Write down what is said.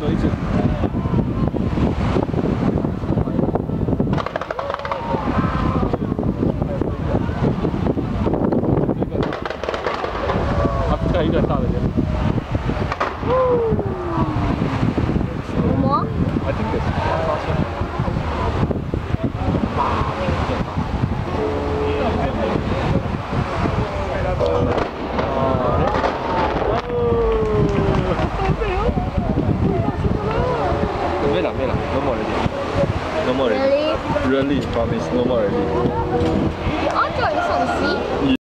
走一次。再一个很大的这样。 什么？ I think it's 没了，no more already. No more already. Really? Promise, no more already.